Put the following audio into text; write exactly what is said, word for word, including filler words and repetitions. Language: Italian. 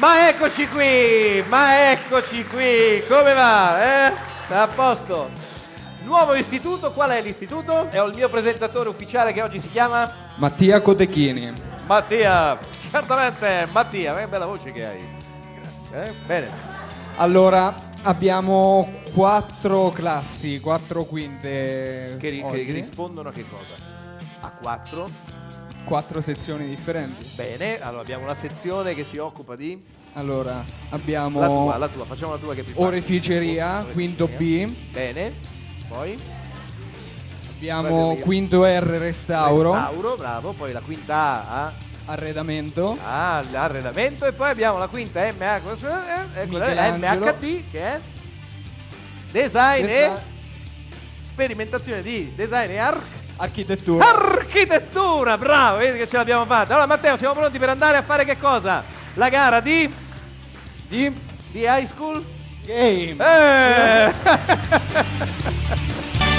Ma eccoci qui, ma eccoci qui, come va? Eh? A posto? Nuovo istituto, qual è l'istituto? È il mio presentatore ufficiale che oggi si chiama? Mattia Cotechini. Mattia, certamente, Mattia, che bella voce che hai. Grazie. Eh? Bene. Allora, abbiamo quattro classi, quattro quinte Che, ri- oggi. che rispondono a che cosa? A quattro. Quattro sezioni differenti. Bene, allora abbiamo una sezione che si occupa di... Allora, abbiamo La tua, la tua, facciamo la tua che è più facile. oreficeria, Oreficeria. quinto B. Bene, poi... Abbiamo quinto R, restauro, Restauro, bravo, poi la quinta A, a... arredamento, Ah, l'arredamento, e poi abbiamo la quinta M A, eh, Michelangelo. M H D che è design e Desa- sperimentazione di design e arch- architettura, architettura, bravo, vedi che ce l'abbiamo fatta. Allora Matteo, siamo pronti per andare a fare che cosa? La gara di di di high school? game. Eh!